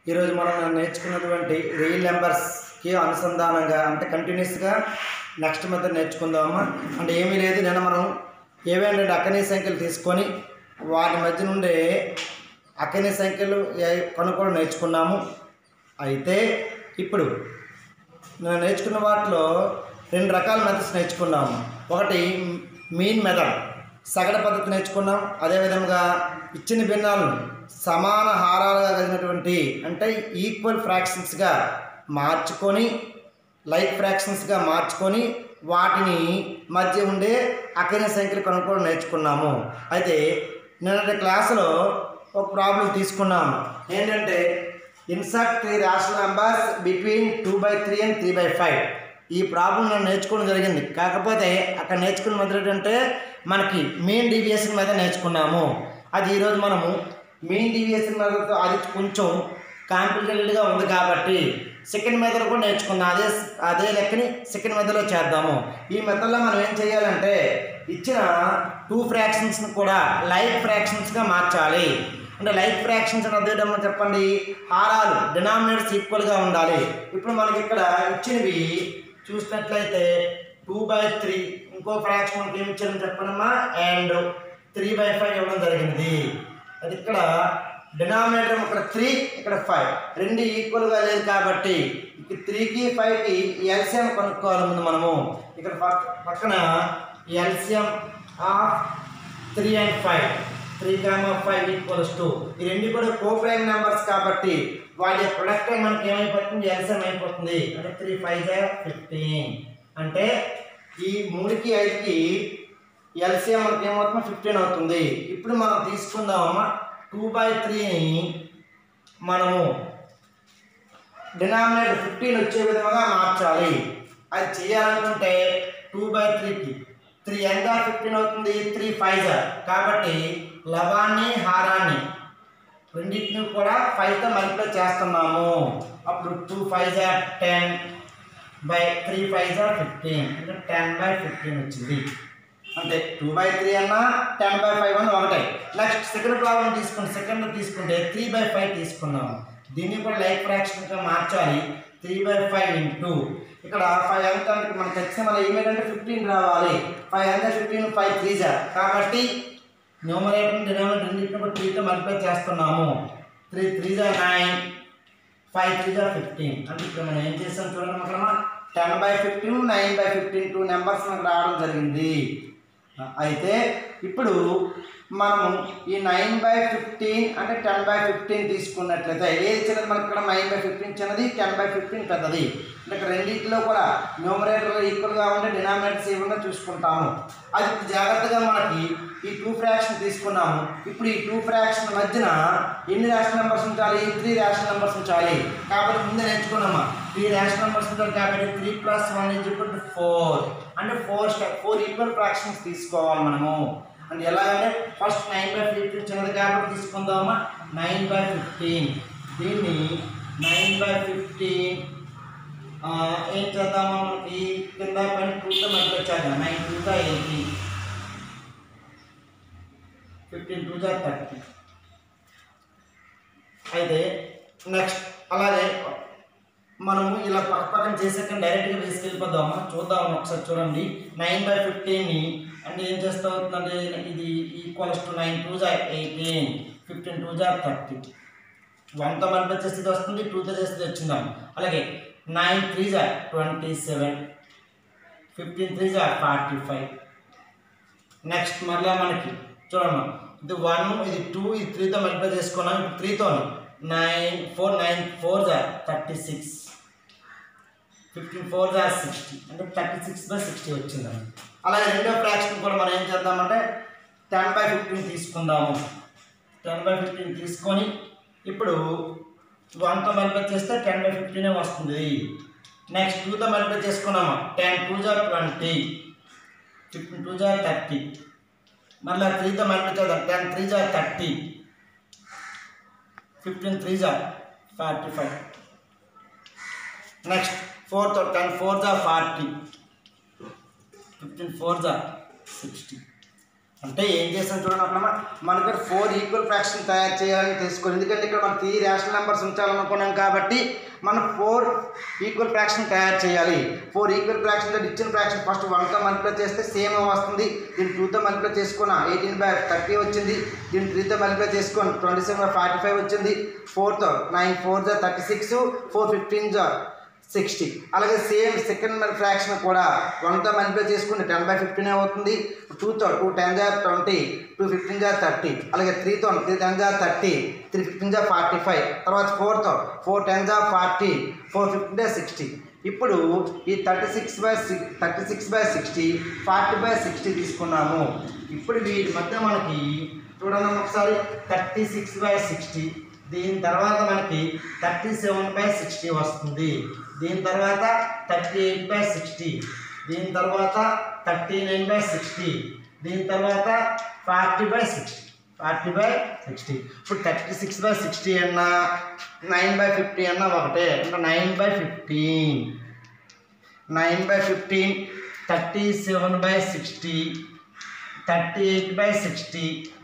ఈరోజు మనం నేర్చుకున్నటువంటి రియల్ నెంబర్స్కి అనుసంధానంగా అంటే కంటిన్యూస్గా నెక్స్ట్ మెథడ్ నేర్చుకుందామా. అంటే ఏమీ లేదు, నేను మనం ఏవైనా రెండు అక్కనీ సంఖ్యలు తీసుకొని వాటి మధ్య నుండే అక్కనీ సంఖ్యలు కనుక్కోవడం నేర్చుకున్నాము. అయితే ఇప్పుడు నేను నేర్చుకున్న వాటిలో రెండు రకాల మెథడ్స్ నేర్చుకున్నాము. ఒకటి మీన్ మెథడ్, సగటు పద్ధతి నేర్చుకున్నాం. అదేవిధంగా ఇచ్చిన భిన్నాలను సమాన హారాలుగా కలిగినటువంటి అంటే ఈక్వల్ ఫ్రాక్షన్స్గా మార్చుకొని లైక్ ఫ్రాక్షన్స్గా మార్చుకొని వాటిని మధ్య ఉండే అక్కనీ సంఖ్యలు కనుక్కోవడం నేర్చుకున్నాము. అయితే నిన్నటి క్లాసులో ఒక ప్రాబ్లం తీసుకున్నాము. ఏంటంటే insert 3 rational numbers between 2/3 and 3/5. ఈ ప్రాబ్లం నేను నేర్చుకోవడం జరిగింది. కాకపోతే అక్కడ నేర్చుకున్న మెథడ్ ఏంటంటే మనకి మీన్ డీవియేషన్ మెథడ్ నేర్చుకున్నాము. అది ఈరోజు మనము మీన్ డీవియేషన్ మెథడ్తో అది కొంచెం కాంప్లికేటెడ్గా ఉంది కాబట్టి సెకండ్ మెథడ్ కూడా నేర్చుకుందాం. అదే లెక్కని సెకండ్ మెథడ్లో చేద్దాము. ఈ మెథడ్లో మనం ఏం చేయాలంటే ఇచ్చిన 2 ఫ్రాక్షన్స్ని కూడా లైక్ ఫ్రాక్షన్స్గా మార్చాలి. అంటే లైక్ ఫ్రాక్షన్స్ అని అర్థం చెప్పండి, హారాలు డినామినేటర్స్ ఈక్వల్గా ఉండాలి. ఇప్పుడు మనకి ఇక్కడ ఇచ్చినవి చూసినట్లయితే 2/3, ఇంకో ఫ్రాక్షన్ మనకి ఏమి ఇచ్చారని చెప్పనమ్మా, అండ్ 3/5 ఇవ్వడం జరిగింది. అది ఇక్కడ డినామినేటర్ ఇక్కడ 3, ఇక్కడ 5 రెండు ఈక్వల్గా లేదు కాబట్టి ఇక్కడ 3కి 5కి ఎల్సిఎం కనుక్కోవాలి ముందు మనము. ఇక్కడ పక్కన ఎల్సిఎం ఆఫ్ 3 and 5, 3, 5 = 2. ఈ రెండు కూడా కోప్రైమ్ నెంబర్స్ కాబట్టి వాటి ప్రొడక్ట్ మనకి ఏమైపోతుంది, ఎల్సిఎం అయిపోతుంది. అంటే 3 × 5 = 15. అంటే ఈ 3కి 5కి ఎల్సిఎం మనకి ఏమవుతుంది, 15 అవుతుంది. ఇప్పుడు మనం తీసుకుందామమ్మా 2/3ని మనము డినామినేటర్ 15 వచ్చే విధంగా మార్చాలి. అది చేయాలనుకుంటే 2/3కి 3 ఎంత 15 అవుతుంది, 3 × 5 కాబట్టి లవాన్ని హారాన్ని రెండింటిని కూడా 5తో మల్టిప్లై చేస్తున్నాము. అప్పుడు 2 × 5 = 10 3 × 5 = 15 అంటే 10/15 వచ్చింది. అంటే 2/3 అన్నా 10/5 అన్న ఒకటే. నెక్స్ట్ సెకండ్ ప్రాబ్లం తీసుకుంటే 3/5 తీసుకున్నాము. దీన్ని కూడా లైక్ ఫ్రాక్షన్గా మార్చాలి. 3/5 ఇంటూ ఇక్కడ 5 ఎంత అంటే మనకు ఖచ్చితంగా ఏమేంటంటే 15 రావాలి. 5 ఎంత 15, 5 3 కాబట్టి న్యూమరేటర్ డినామినేటర్ రెండింటిని కూడా 3తో మల్టిప్లై చేస్తున్నాము. 3 × 3 = 9, 5 × 3 = 15. అంటే ఇప్పుడు మనం ఏం చేస్తాం చూడండి, అక్కడ 10/15, 9/15 2 నెంబర్స్ మనకు రావడం జరిగింది. అయితే ఇప్పుడు మనము ఈ 9/15 అంటే 10/15 తీసుకున్నట్లయితే ఏది చిన్నది మనకి ఇక్కడ 9/15 చిన్నది, 10/15 పెద్దది. అంటే ఇక్కడ రెండింటిలో కూడా న్యూమరేటర్ ఈక్వల్గా ఉంటే డినామినేటర్స్ ఏమన్నా చూసుకుంటాము. అది జాగ్రత్తగా మనకి ఈ 2 ఫ్రాక్షన్ తీసుకున్నాము. ఇప్పుడు ఈ 2 ఫ్రాక్షన్ మధ్యన ఎన్ని రేషనల్ నెంబర్స్ ఉంచాలి, 3 రేషనల్ నెంబర్స్ ఉంచాలి. కాబట్టి ముందే నేర్చుకున్నామా 3 రేషనల్ నెంబర్స్ ఉంటాయి కాబట్టి 3 + 1 = 4. అంటే 4 ఈక్వల్ ఫ్రాక్షన్స్ తీసుకోవాలి మనము. అంటే ఎలాగంటే ఫస్ట్ 9/15 చిన్నది కాబట్టి తీసుకుందామా 9/15. దీన్ని 9/15 ఏం చేద్దామా, మనకి కింద పైన 2తో మల్టిప్లై చేద్దాం. 9 × 2 = 80, 15 × 2 = 30. అయితే నెక్స్ట్ అలాగే మనము ఇలా పక్కన చేసాక డైరెక్ట్గా తీసుకెళ్ళిపోదామా, చూద్దాము ఒకసారి చూడండి. 9/15ని అంటే ఏం చేస్తూ అవుతుందంటే ఇది = 9 × 2 = 18, 15 × 2 = 30. 1తో మల్టిప్లై చేస్తే వస్తుంది, 2తో చేస్తే వచ్చిందాం. అలాగే 9 × 3 = 27, 15 × 3 = 45. నెక్స్ట్ మళ్ళీ మనకి చూడమ్మా ఇది 1, ఇది 2, ఇది 3తో మల్టిప్లై చేసుకున్నాం. ఇప్పుడు 3తో 9 × 4 = 36, 15 × 4 = 60 అంటే 36/60 వచ్చిందండి. అలాగే రెండో ఫ్రాక్షన్ కూడా మనం ఏం చేద్దామంటే 10/15 తీసుకుందాము. 10/15 తీసుకొని ఇప్పుడు 1తో మల్టిప్లై చేస్తే 10/15 వస్తుంది. నెక్స్ట్ 2తో మల్టిప్లై చేసుకున్నాము. 10 × 2 = 20, 15 × 2 = 30. మళ్ళీ 3తో మల్టిప్లై చేద్దాం. 10 × 3 = 30, 15 × 3 = 45. నెక్స్ట్ 4తో 10 × 4 = 40, 15 × 4 = 60. అంటే ఏం చేస్తాం చూడండి అప్పుడమ్మా, మనకి 4 ఈక్వల్ ఫ్రాక్షన్ తయారు చేయాలని తెలుసుకోవాలి. ఎందుకంటే ఇక్కడ మనం 3 రేషనల్ నెంబర్స్ ఉంచాలనుకున్నాం కాబట్టి మనం 4 ఈక్వల్ ఫ్రాక్షన్ తయారు చేయాలి. 4 ఈక్వల్ ఫ్రాక్షన్ ఇచ్చిన ఫ్రాక్షన్ ఫస్ట్ 1తో మల్టిప్లై చేస్తే సేమ్ వస్తుంది. దీన్ని 2తో మల్టిప్లై చేసుకున్న 18/30 వచ్చింది. దీన్ని 3తో మల్టిప్లై చేసుకొని 27/45 వచ్చింది. 4తో 9 4 36, 4 15 60. అలాగే సేమ్ సెకండ్ ఫ్రాక్షన్ కూడా 1తో మల్టిప్లై చేసుకుని 10/15 అవుతుంది. 2తో 2 10 20, 2 15 30. అలాగే 3తో 3 10 30, 3 15 45. తర్వాత 4తో 4 10 40, 4 15 60. ఇప్పుడు ఈ 36/60, 40/60 తీసుకున్నాము. ఇప్పుడు వీటి మధ్య మనకి చూడండి ఒకసారి 36/60, దీని తర్వాత మనకి 37/60 వస్తుంది. దీని తర్వాత 38/60, దీని తర్వాత 39/60, దీని తర్వాత 40/60. ఇప్పుడు 36/60 అన్నా 9/50 అన్నా ఒకటే. అంటే 9/15, 9/15, 37/60, 38/60,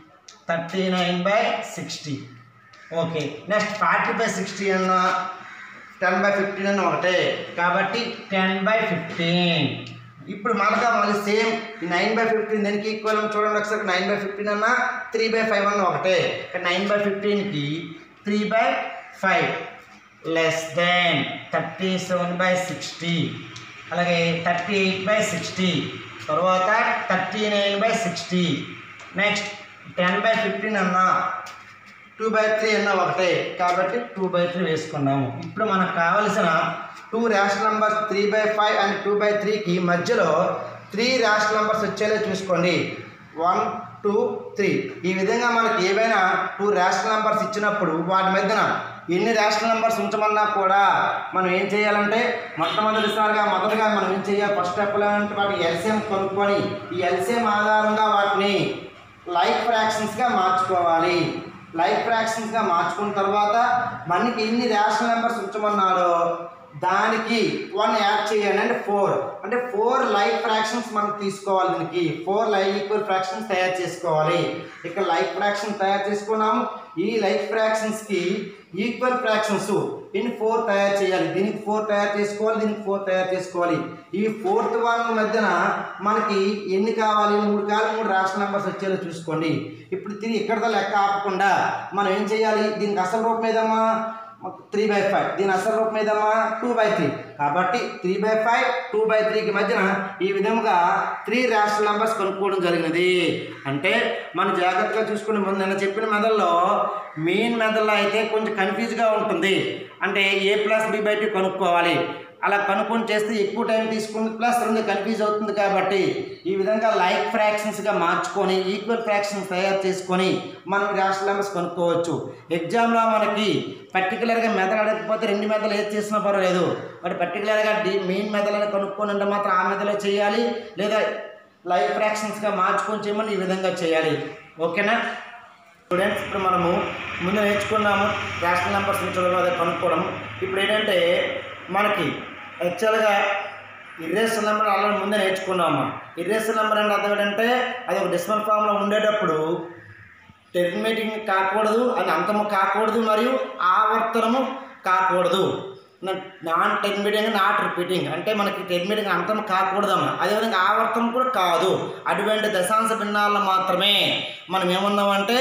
39/60. ఓకే. నెక్స్ట్ 40/60 అన్నా 10/15 అన్న ఒకటే కాబట్టి 10/15. ఇప్పుడు మనకు మళ్ళీ సేమ్ 9/15 దానికి ఈక్వల్ చూడండి ఒకసారి. 9/15 అన్నా 3/5 అన్న ఒకటే. 9/15కి 3/5 లెస్ దెన్ 37/60, అలాగే 38/60, తర్వాత 39/60. నెక్స్ట్ 10/15 అన్నా 2/3 అన్న ఒకటే కాబట్టి 2/3 వేసుకున్నాము. ఇప్పుడు మనకు కావలసిన 2 రేషనల్ నెంబర్స్ 3/5 అండ్ 2/3కి మధ్యలో 3 రేషనల్ నెంబర్స్ వచ్చేలా చూసుకోండి. 1 2 3. ఈ విధంగా మనకి ఏవైనా 2 రేషనల్ నెంబర్స్ ఇచ్చినప్పుడు వాటి మధ్యన ఎన్ని రేషనల్ నెంబర్స్ ఉంచమన్నా కూడా మనం ఏం చేయాలంటే మొదటగా మనం ఏం చేయాలి, ఫస్ట్ స్టెప్ అంటే వాటి ఎల్సిఎం కనుక్కొని ఈ ఎల్సిఎం ఆధారంగా వాటిని లైక్ ఫ్రాక్షన్స్గా మార్చుకోవాలి. లైక్ ఫ్రాక్షన్స్గా మార్చుకున్న తర్వాత మనకి ఎన్ని రేషనల్ నెంబర్స్ ఉంచమన్నాడో దానికి 1 యాడ్ చేయండి. అంటే 4. అంటే 4 లైక్ ఫ్రాక్షన్స్ మనం తీసుకోవాలి. దీనికి 4 ఈక్వల్ ఫ్రాక్షన్స్ తయారు చేసుకోవాలి. ఇక్కడ లైక్ ఫ్రాక్షన్ తయారు చేసుకున్నాము. ఈ లైక్ ఫ్రాక్షన్స్కి ఈక్వల్ ఫ్రాక్షన్స్ ఇన్ 4 తయారు చేయాలి. దీనికి 4 తయారు చేసుకోవాలి, దీనికి 4 తయారు చేసుకోవాలి. ఈ 4th వన్ మధ్యన మనకి ఎన్ని కావాలి, 3 రేషనల్ నెంబర్స్ వచ్చేలా చూసుకోండి. ఇప్పుడు తిరిగి ఇక్కడతో లెక్క ఆపకుండా మనం ఏం చేయాలి, దీనికి అసలు రూపం ఏదమ్మా 3/5, దీని అసలు రూపం ఏదమ్మా 2/3. కాబట్టి 3/5 2/3కి మధ్యన ఈ విధంగా 3 రేషనల్ నెంబర్స్ కనుక్కోవడం జరిగినది. అంటే మనం జాగ్రత్తగా చూసుకునే ముందు నేను చెప్పిన మెథడ్లో మెయిన్ మెథడ్లో అయితే కొంచెం కన్ఫ్యూజ్గా ఉంటుంది. అంటే a+b/2 కనుక్కోవాలి. అలా కనుక్కొని చేస్తే ఎక్కువ టైం తీసుకుంది, ప్లస్ 2 కన్ఫ్యూజ్ అవుతుంది. కాబట్టి ఈ విధంగా లైక్ ఫ్రాక్షన్స్గా మార్చుకొని ఈక్వల్ ఫ్రాక్షన్స్ తయారు చేసుకొని మనం రేషనల్ నెంబర్స్ కనుక్కోవచ్చు. ఎగ్జామ్లో మనకి పర్టికులర్గా మెథడ్ అడగకపోతే 2 మెథడ్లు ఏది చేసినా పర్వాలేదు. బట్ పర్టికులర్గా మెయిన్ మెథడ్లను కనుక్కొని అంటే మాత్రం ఆ మెథడ్లో చేయాలి, లేదా లైక్ ఫ్రాక్షన్స్గా మార్చుకొని చేయమని ఈ విధంగా చేయాలి. ఓకేనా స్టూడెంట్స్? ఇప్పుడు మనము ముందు నేర్చుకున్నాము రేషనల్ నెంబర్స్ కనుక్కోవడం. ఇప్పుడు ఏంటంటే మనకి యాక్చువల్గా ఇర్రేషనల్ నెంబర్ ఆల్రెడీ ముందే నేర్చుకున్నాము. ఇర్రేషనల్ నెంబర్ అంటే అర్థం ఏంటంటే అది ఒక డెసిమల్ ఫామ్లో ఉండేటప్పుడు టెర్మినేటింగ్ కాకూడదు, అది అంతము కాకూడదు, మరియు ఆవర్తనము కాకూడదు. నాన్ టెర్మినేటింగ్ నాట్ రిపీటింగ్ అంటే మనకి టెర్మినేటింగ్ అంతం కాకూడదమ్మా. అదేవిధంగా ఆవర్తనం కూడా కాదు. అటువంటి దశాంశ భిన్నాలను మాత్రమే మనం ఏమన్నామంటే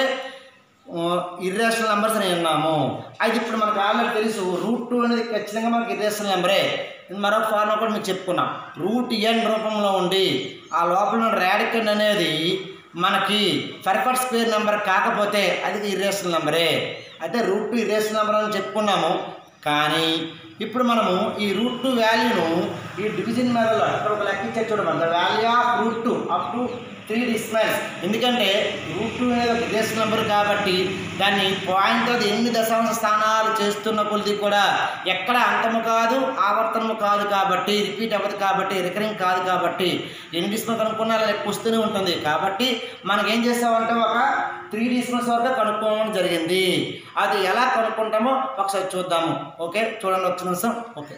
ఇర్రేషనల్ నెంబర్స్ అని అన్నాము. అయితే ఇప్పుడు మనకు ఆల్రెడీ తెలుసు √2 అనేది ఖచ్చితంగా మనకి ఇర్రేషనల్ నెంబరే. మరొక ఫార్ములా కూడా మీకు చెప్పుకున్నాం. √n రూపంలో ఉండి ఆ లోపల రాడికల్ అనేది మనకి పర్ఫెక్ట్ స్క్వేర్ నెంబర్ కాకపోతే అది ఇర్రేషనల్ నెంబరే. అయితే √2 ఇర్రేషనల్ నెంబర్ అని చెప్పుకున్నాము. కానీ ఇప్పుడు మనము ఈ √2 వాల్యూను ఈ డివిజన్ మెథడ్లో ఇక్కడ ఒక లెక్క ఇచ్చే చూడమని the value of √2 up to 3 decimals. ఎందుకంటే √2 అనేది ఒక ఇర్రేషనల్ నెంబర్ కాబట్టి దాన్ని పాయింట్ అది 8 దశాంశ స్థానాలు చేస్తున్న కొద్ది కూడా ఎక్కడ అంతము కాదు, ఆవర్తనము కాదు, కాబట్టి రిపీట్ అవ్వదు, కాబట్టి రికరింగ్ కాదు, కాబట్టి 8 డెసిమల్ కనుక్కున్నా లెక్క వస్తూనే ఉంటుంది. కాబట్టి మనకి ఏం చేస్తామంటే ఒక 3 డెసిమల్స్ వరకు కనుక్కోవడం జరిగింది. అది ఎలా కనుక్కుంటామో ఒకసారి చూద్దాము. ఓకే చూడండి ఒక నిమిషం. ఓకే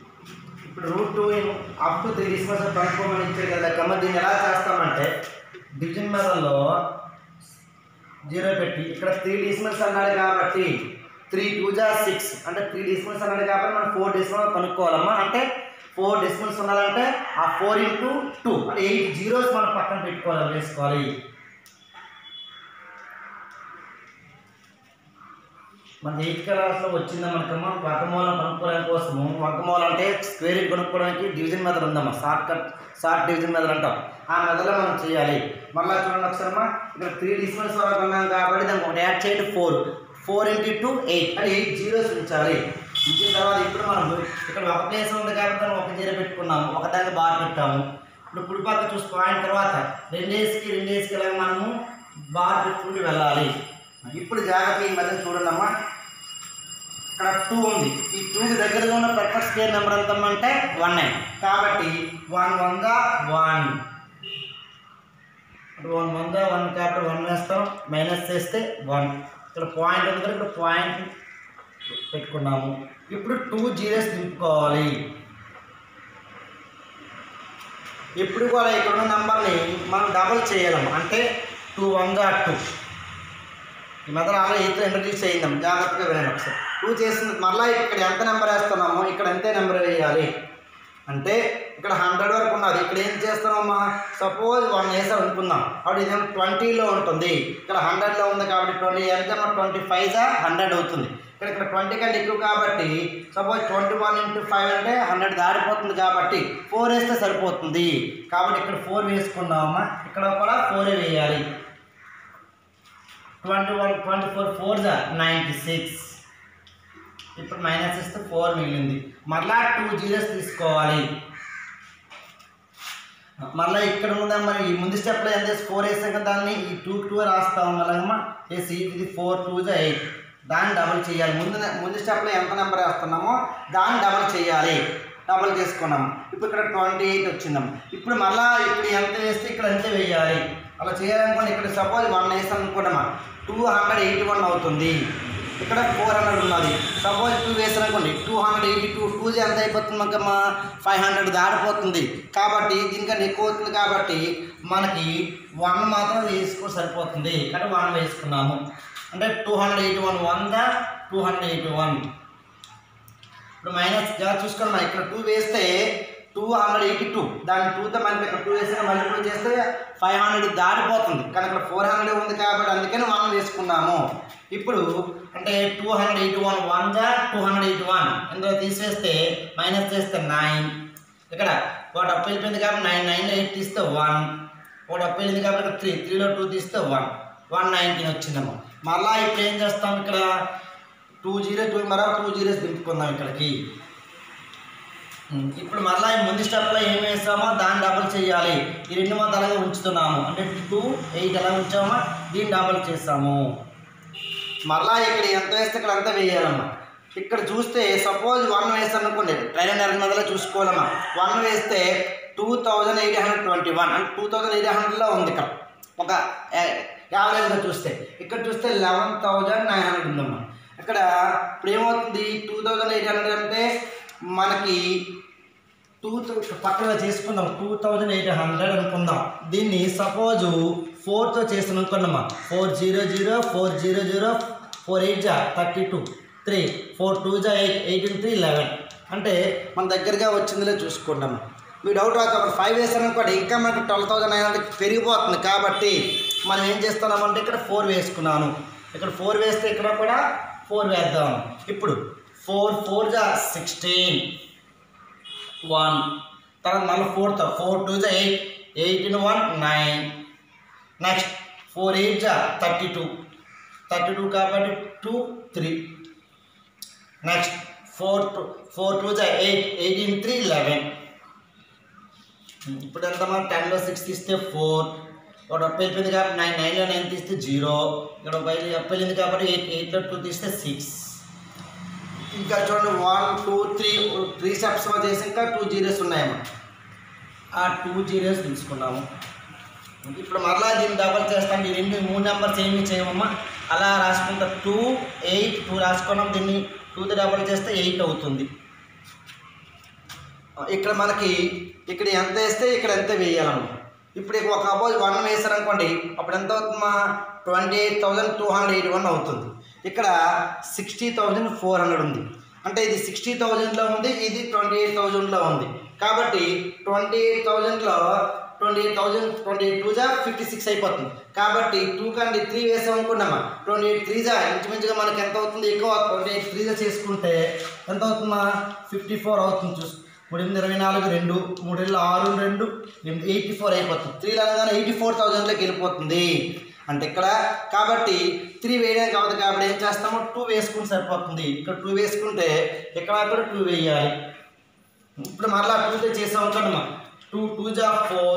ఇప్పుడు √2 అప్ టు 3 డెసిమల్స్ కనుక్కోమని ఇచ్చారు కదా. దీన్ని ఎలా చేస్తామంటే డివిజన్ మెథడ్లో 0 పెట్టి ఇక్కడ 3 డెసిమల్స్ అన్నాడు కాబట్టి 3 2 6 అంటే 3 డెసిమల్స్ అన్నాడు కాబట్టి మనం 4 డెసిమల్ కనుక్కోవాలమ్మా. అంటే 4 డెసిమల్స్ ఉండాలంటే ఆ 4 × 2 అంటే 8 జీరోస్ మనం పక్కన పెట్టుకోవాలి, వేసుకోవాలి. మన 8th క్లాస్లో వచ్చిందా మనకమ్మా వర్గమూలం కనుక్కోవడానికి కోసము. వర్గమూలం అంటే స్క్వేర్ రూట్ కనుక్కోవడానికి డివిజన్ మెథడ్ ఉందమ్మా, షార్ట్ డివిజన్ మెథడ్ అంటాం. ఆ మెథడ్లో మనం చేయాలి. మళ్ళీ చూడండి ఒకసారమ్మా, ఇక్కడ 3 డెసిమల్స్ వరకు ఉన్నాం కాబట్టి దానికి ఒకటి యాడ్ చేయండి 4 × 2 8 అంటే 8 జీరోస్ ఉంచాలి. ఇచ్చిన తర్వాత ఇప్పుడు మనం ఇక్కడ ఒక ప్లేస్ ఉంది కాబట్టి మనం 1 జీరో పెట్టుకున్నాము, ఒకదానికి బార్ పెట్టాము. ఇప్పుడు కుడి పక్క చూసి పాయింట్ తర్వాత 2 ఇలా మనము బార్ పెట్టుకుంటూ వెళ్ళాలి. ఇప్పుడు జాగ్రత్తగా ఈ మధ్య చూడండి అమ్మా, ఇక్కడ 2 ఉంది. ఈ 2కి దగ్గరగా ఉన్న పర్ఫెక్ట్ స్క్వేర్ నెంబర్ ఎంత అంటే 1 కాబట్టి 1 1 1 1 1 1 కాబట్టి 1 వేస్తాం, మైనస్ చేస్తే 1. ఇక్కడ పాయింట్ ఉంది కదా, ఇక్కడ పాయింట్ పెట్టుకున్నాము. ఇప్పుడు 2 జీరోస్ దింపుకోవాలి. ఇప్పుడు కూడా ఇక్కడ ఉన్న నెంబర్ని మనం డబల్ చేయాలమ్మా. అంటే 2 1 2 ఈ మెథడ్ అలా అయితే ఇంట్రడ్యూస్ అయ్యిందాం. జాగ్రత్తగా వినండి ఒకసారి. 2 చేసిన మళ్ళీ ఇక్కడ ఎంత నెంబర్ వేస్తున్నామో ఇక్కడ అంతే నెంబర్ వేయాలి. అంటే ఇక్కడ 100 వరకు ఉన్నది. ఇక్కడ ఏం చేస్తున్నామమ్మా, సపోజ్ 1 వేసాం అనుకుందాం, అప్పుడు ఇదేమో 20లో ఉంటుంది, ఇక్కడ 100లో ఉంది కాబట్టి 20 ఎంత 25 100 అవుతుంది. ఇక్కడ 20 కంటే ఎక్కువ కాబట్టి సపోజ్ 21 × 5 అంటే 100 దాటిపోతుంది కాబట్టి 4 వేస్తే సరిపోతుంది. కాబట్టి ఇక్కడ 4 వేసుకున్నామమ్మా, ఇక్కడ కూడా 4 వేయాలి. 21 24 4 96. ఇప్పుడు మైనస్ ఇస్తే 4 మిగిలింది. మళ్ళా 2 జీరోస్ తీసుకోవాలి. మళ్ళీ ఇక్కడ ఉందా మరి ఈ ముందు స్టెప్లో ఎంత 4 వేసాం కదా, దాన్ని ఈ 2 2 రాస్తాం. మళ్ళీ వేసి ఇది 4 2 8 దాన్ని డబుల్ చేయాలి. ముందు స్టెప్లో ఎంత నెంబర్ వేస్తున్నామో దాన్ని డబుల్ చేయాలి. డబుల్ చేసుకున్నాము. ఇప్పుడు ఇక్కడ 28 వచ్చిందాం. ఇప్పుడు మళ్ళీ ఇక్కడ ఎంత వేస్తే ఇక్కడ అంతే వేయాలి. అలా చేయాలనుకోండి. ఇక్కడ సపోజ్ 1 వేస్తాం అనుకోవడమా 281 అవుతుంది. ఇక్కడ 400 ఉన్నది. సపోజ్ 2 వేసాను అనుకోండి 282. 2 ఎంత అయిపోతుంది మనకమ్మా 500 దాటిపోతుంది. కాబట్టి దీనికన్నా ఎక్కువ అవుతుంది కాబట్టి మనకి 1 మాత్రం వేసుకుంటే సరిపోతుంది. కానీ 1 వేసుకున్నాము. అంటే 281 1 281. ఇప్పుడు మైనస్ చూసుకున్నాం. ఇక్కడ 2 వేస్తే 282 దాన్ని 2తో మళ్ళీ ఇక్కడ 2 వేసిన మల్టిప్లై చేస్తే 500 దాటిపోతుంది. కానీ ఇక్కడ 400 ఉంది కాబట్టి అందుకని 1 వేసుకున్నాము. ఇప్పుడు అంటే 281 1 281 ఇందులో తీసేస్తే మైనస్ చేస్తే 9. ఇక్కడ ఒకటి అప్పు వెళ్ళిపోయింది కాబట్టి 9 9లో 8 తీస్తే 1. ఒకటి అప్పు వెళ్ళింది కాబట్టి 3 3లో 2 తీస్తే 1 119 వచ్చిందమ్మా. మళ్ళీ ఇప్పుడు ఏం చేస్తాం, ఇక్కడ 2 0 2 మరొక 2 జీరోస్ దింపుకుందాం ఇక్కడికి. ఇప్పుడు మళ్ళీ ముందు స్టెప్లో ఏం వేస్తామో దాన్ని డబుల్ చేయాలి. ఈ 2 మంది అలాగే ఉంచుతున్నాము. అంటే 2 8 ఎలా ఉంచామో దీన్ని డబుల్ చేస్తాము. మళ్ళీ ఇక్కడ ఎంత వేస్తే ఇక్కడ అంతా వేయాలమ్మా. ఇక్కడ చూస్తే సపోజ్ 1 వేస్తాను అనుకోండి, ట్రైన్ మెథడ్లో చూసుకోవాలమ్మా. 1 వేస్తే 2821 అంటే 2800లో ఉంది. ఇక్కడ ఒక యావరేజ్గా చూస్తే ఇక్కడ చూస్తే 11900 ఉందమ్మా. ఇక్కడ ఇప్పుడు ఏమవుతుంది 2800 అంటే మనకి 2 పక్కన చేసుకుందాం 2800 అనుకుందాం. దీన్ని సపోజు 4తో చేస్తాను అనుకున్నామా 400 400 4 8 32 3 4 2 8 8 3 11 అంటే మన దగ్గరగా వచ్చిందిలే చూసుకుంటాము. మీ డౌట్ రాక 5 వేసాను అనుకోండి ఇంకా మనకు 12,900 పెరిగిపోతుంది. కాబట్టి మనం ఏం చేస్తున్నామంటే ఇక్కడ 4 వేసుకున్నాను. ఇక్కడ 4 వేస్తే ఇక్కడ కూడా 4 వేద్దాం. ఇప్పుడు 4 4 16 1 తర్వాత మళ్ళీ 4తో 4 2 8 8 1 9 నెక్స్ట్ 4 8 32 కాబట్టి 2 3 నెక్స్ట్ 4 2 8 8 3 11 ఇప్పుడు ఎంత మన 10లో 6 తీస్తే 4 ఒకటి అప్పు వెళ్ళిపోయింది కాబట్టి 9 9లో 9 తీస్తే 0 ఇక్కడ ఒక అప్పు వెళ్ళింది కాబట్టి 8 8లో 2 తీస్తే 6 ఇంకా చూడండి 1 2 3 స్టెప్స్ చేసి ఇంకా 2 జీరోస్ ఉన్నాయమ్మా. ఆ 2 జీరోస్ తీసుకున్నాము. ఇప్పుడు మరలా దీన్ని డబల్ చేస్తాం. ఈ 3 నెంబర్స్ ఏమి చేయమమ్మా అలా రాసుకుంటా 2 8 2 రాసుకున్నాం. దీన్ని 2తో డబల్ చేస్తే 8 అవుతుంది. ఇక్కడ మనకి ఇక్కడ ఎంత వేస్తే ఇక్కడ ఎంత వేయాలమ్మా. ఇప్పుడు ఒక అపోజ్ 1 వేసారనుకోండి, అప్పుడు ఎంత అవుతుందమ్మా? 28,281 అవుతుంది. ఇక్కడ 60,400 ఉంది. అంటే ఇది 60,000లో ఉంది, ఇది 28,000లో ఉంది. కాబట్టి 28,000లో 28,2 జా 56 అయిపోతుంది. కాబట్టి 2 కంటే 3 వేసాం అనుకున్నామా, 28 3 జా ఇంచుమించుగా మనకి ఎంత అవుతుంది? ఎక్కువ 28 3 జా చేసుకుంటే ఎంత అవుతుందా? 54 అవుతుంది. చూసు 3 24 2 3 6 2 84 అయిపోతుంది. 3 అనగానే 84,000లోకి వెళ్ళిపోతుంది. అంటే ఇక్కడ కాబట్టి 3 వేయడానికి అవ్వదు కాబట్టి ఏం చేస్తాము? 2 వేసుకుంటే సరిపోతుంది. ఇక్కడ 2 వేసుకుంటే ఇక్కడ కూడా 2 వేయాలి. ఇప్పుడు మరలా 2తో చేసాం అనుకోండి, 2 2 జా 4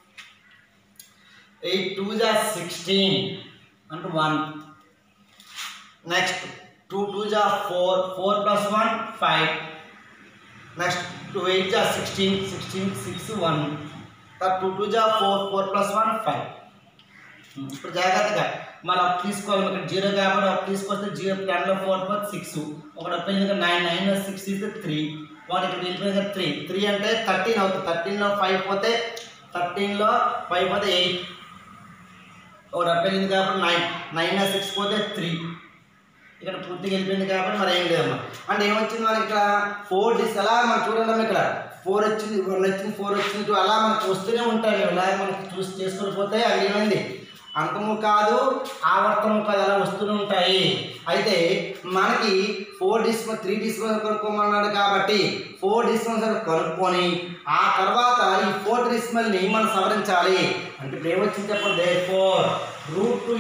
8 2 జా 16 అంటే 1. నెక్స్ట్ 2 2 జా 4 4 + 1 5. నెక్స్ట్ 2 8 జా 16 16 6 1. 2 2 జా 4 4 + 1 5. ఇప్పుడు జాగ్రత్తగా మనం తీసుకోవాలి. ఇక్కడ 0 కాబట్టి ఒక తీసుకొస్తే 0 10లో 4 పోతే 6, ఒకటి అయిపోయింది 9 9లో 6 ఇస్తే 3, ఒకటి ఇక్కడ వెళ్ళిపోయింది 3 3 అంటే 13 అవుతుంది. 13లో 5 పోతే 13లో 5 పోతే 8, ఒకటి అయిపోయింది కాబట్టి 9 9లో 6 పోతే 3, ఇక్కడ పూర్తిగా వెళ్ళిపోయింది కాబట్టి మరి ఏం లేదమ్మా. అంటే ఏమొచ్చింది మనకి ఇక్కడ 4 డిస్ అలా మనం చూడండి, ఇక్కడ 4 వచ్చింది 1 వచ్చింది 4 వచ్చింది 2 అలా మనకు వస్తూనే ఉంటాయి. అలా మనకి చూసి చేసుకుని పోతే అది ఏమైంది? అంతము కాదు ఆవర్తము కాదు, అలా వస్తూనే ఉంటాయి. అయితే మనకి 4 డిసిమల్ 3 డిసిమల్ కనుక్కోమన్నాడు కాబట్టి 4 డిసిమల్స్ కనుక్కొని ఆ తర్వాత ఈ 4 డిసిమల్ని మనం సవరించాలి. అంటే ఇప్పుడు ఏమొచ్చింది చెప్పండి? therefore √2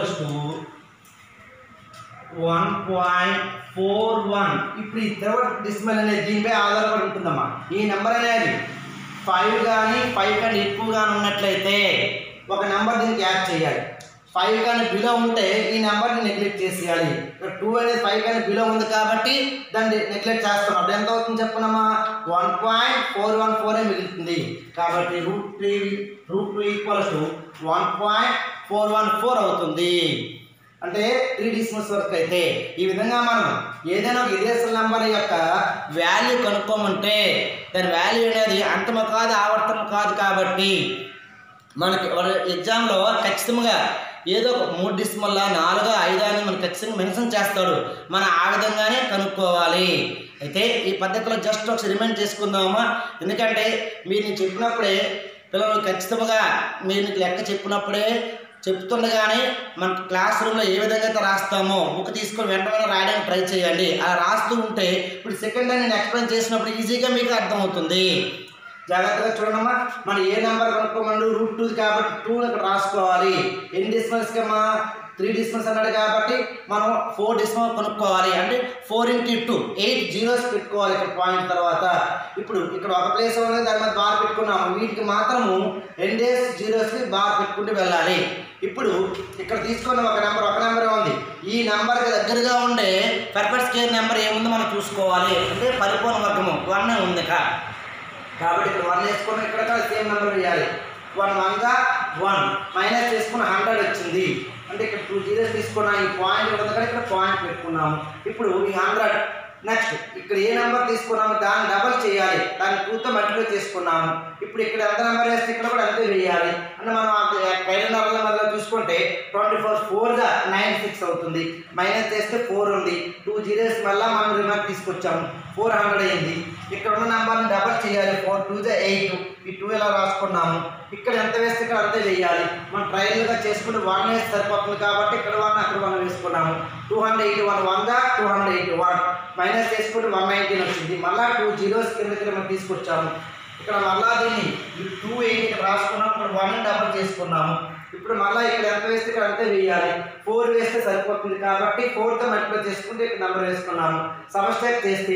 = 1.41. ఇప్పుడు ఈ థర్డ్ డిసిమల్ అనేది దీనిపై ఆధారపడి ఉంటుందమ్మా. ఈ నెంబర్ అనేది 5 కానీ 5 కంటే ఎక్కువగా ఉన్నట్లయితే ఒక నెంబర్ దీనికి యాడ్ చేయాలి. 5 కానీ బిలో ఉంటే ఈ నెంబర్ని నెగ్లెక్ట్ చేసేయాలి. ఇక్కడ 2 అనేది 5 కానీ బిలో ఉంది కాబట్టి దాన్ని నెగ్లెక్ట్ చేస్తాం. అప్పుడు ఎంత అవుతుంది చెప్పనమ్మా? 1.414 మిగులుతుంది. కాబట్టి √2 = 1.414 అవుతుంది. అంటే 3 డిసిమల్స్ వరకు అయితే ఈ విధంగా మనం ఏదైనా ఒక ఇరేషనల్ నెంబర్ యొక్క వాల్యూ కనుక్కోమంటే దాని వాల్యూ అనేది అంతము కాదు ఆవర్తము కాదు కాబట్టి మనకి ఎగ్జామ్లో ఖచ్చితంగా ఏదో ఒక 3 డిసిమల్ 4 5 అని మనకు ఖచ్చితంగా మెన్షన్ చేస్తాడు. మనం ఆ విధంగానే కనుక్కోవాలి. అయితే ఈ పద్ధతిలో జస్ట్ ఒకసారి రిమైండ్ చేసుకుందామా. ఎందుకంటే మీరు నేను చెప్పినప్పుడే పిల్లలు ఖచ్చితంగా మీరు లెక్క చెప్పినప్పుడే చెప్తుండగానే మన క్లాస్ రూమ్లో ఏ విధంగా అయితే రాస్తామో బుక్ తీసుకొని వెంటనే రాయడానికి ట్రై చేయండి. అలా రాస్తూ ఉంటే ఇప్పుడు సెకండ్ టైం నేను ఎక్స్ప్లెయిన్ చేసినప్పుడు ఈజీగా మీకు అర్థమవుతుంది. జాగ్రత్తగా చూడమ్మా. మనం ఏ నెంబర్ కనుక్కోమండు? √2 కాబట్టి 2 ఇక్కడ రాసుకోవాలి. ఎన్ని డిసిమల్స్కి అమ్మా? 3 డిసిమల్స్ అన్నాడు కాబట్టి మనం 4 డిసిమల్ కనుక్కోవాలి. అంటే 4 × 2 8 జీరోస్ పెట్టుకోవాలి ఇక్కడ పాయింట్ తర్వాత. ఇప్పుడు ఇక్కడ ఒక ప్లేస్ ఉన్నది, దాని మీద బార్ పెట్టుకున్నాము. వీటికి మాత్రము 2 జీరోస్కి బార్ పెట్టుకుంటూ వెళ్ళాలి. ఇప్పుడు ఇక్కడ తీసుకున్న ఒక నెంబర్ ఉంది. ఈ నెంబర్కి దగ్గరగా ఉండే పర్ఫెక్ట్ స్క్వేర్ నెంబర్ ఏముందో మనం చూసుకోవాలి. అంటే పరిపూర్ణ వర్గము 1 ఉంది కాబట్టి ఇక్కడ 1 వేసుకొని ఇక్కడ సేమ్ నెంబర్ వేయాలి. 1 1 గా 1 మైనస్ చేసుకుని 100 వచ్చింది. అంటే ఇక్కడ 2 జీరోస్ తీసుకున్నాం. ఈ పాయింట్ ఉంది కదా, ఇక్కడ పాయింట్ పెట్టుకున్నాము. ఇప్పుడు ఈ 100 నెక్స్ట్ ఇక్కడ ఏ నెంబర్ తీసుకున్నాము దాన్ని డబల్ చేయాలి. దాన్ని 2తో మల్టిప్లై చేసుకున్నాము. ఇప్పుడు ఇక్కడ ఎంత నెంబర్ వేస్తే ఇక్కడ కూడా అంతే వేయాలి. అంటే మనం పైన నెంబర్ల మధ్యలో చూసుకుంటే 24 4 గా 96 అవుతుంది. మైనస్ చేస్తే 4 ఉంది. 2 జీరోస్ మళ్ళీ మనం రిమార్క్ తీసుకొచ్చాము. 400 అయింది. ఇక్కడ ఉన్న నెంబర్ని డబల్ చేయాలి. 4 2 గా 8. ఈ 2 ఇలా రాసుకున్నాము. ఇక్కడ ఎంత వేస్తే ఇక్కడ అంతే వేయాలి. మనం ట్రయల్గా చేసుకుంటే 1 వేస్తే సరిపోతుంది కాబట్టి ఇక్కడ 1 అక్కడ 1 వేసుకున్నాము. 281 1 గా 281 మైనస్ చేసుకుంటే 119 వచ్చింది. మళ్ళీ 2 జీరోస్ కిందకి మనం తీసుకొచ్చాము. ఇక్కడ మళ్ళీ దీన్ని 280 ఇక్కడ రాసుకున్నాము. ఇక్కడ 1 డబల్ చేసుకున్నాము. ఇప్పుడు మళ్ళీ ఇక్కడ ఎంత వేస్తే ఇక్కడ అంతే వేయాలి. 4 వేస్తే సరిపోతుంది కాబట్టి 4తో మల్టిప్లై చేసుకుంటే ఇక్కడ నెంబర్ వేసుకున్నాము. సబ్ట్రాక్ట్ చేస్తే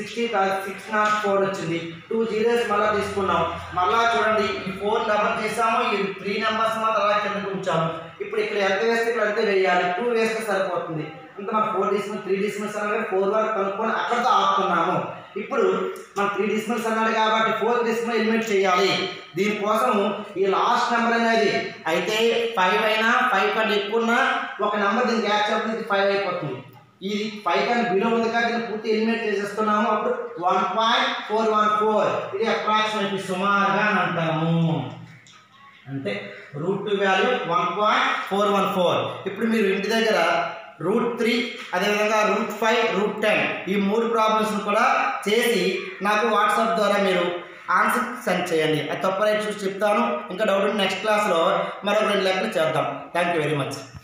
604 వచ్చింది. 2 జీరోస్ మళ్ళీ తీసుకున్నాం. మళ్ళీ చూడండి ఈ 4 డబల్ చేసాము. ఈ 3 నెంబర్స్ మాత్రం అలా కిందకు ఉంచాము. ఇప్పుడు ఇక్కడ ఎంత వేస్తే ఇక్కడ అంతే వేయాలి. 2 వేస్తే సరిపోతుంది. ఇంకా మనం 4 డిసిమల్ 3 డిసిమల్స్ అన్నాడు 4 వరకు కనుక్కొని అక్కడతో ఆపుతున్నాము. ఇప్పుడు మనం 3 డిసిమల్స్ అన్నాడు కాబట్టి 4 డిసిమల్ ఎలిమినేట్ చేయాలి. దీనికోసం ఈ లాస్ట్ నెంబర్ అనేది అయితే 5 అయినా 5 కంటే ఎక్కువ ఉన్నా ఒక నెంబర్ దీనికి యాడ్ చేస్తే ఇది 5 అయిపోతుంది. ఇది 5 కానీ బిలో ఉంది కాబట్టి దీన్ని పూర్తి ఎలిమినేట్ చేసేస్తున్నాము. అప్పుడు 1.414 ఇది అప్రాక్సిమేట్లీ సుమారుగా అని అంటాము. అంటే √2 వాల్యూ 1.414. ఇప్పుడు మీరు ఇంటి దగ్గర √3 అదేవిధంగా √5 √10 ఈ 3 ప్రాబ్లమ్స్ కూడా చేసి నాకు వాట్సాప్ ద్వారా మీరు ఆన్సర్ సెండ్ చేయండి. అది తప్పని చూసి చెప్తాను. ఇంకా డౌట్ నెక్స్ట్ క్లాస్లో మరొక 2 లెక్కలు చేద్దాం. Thank you very much.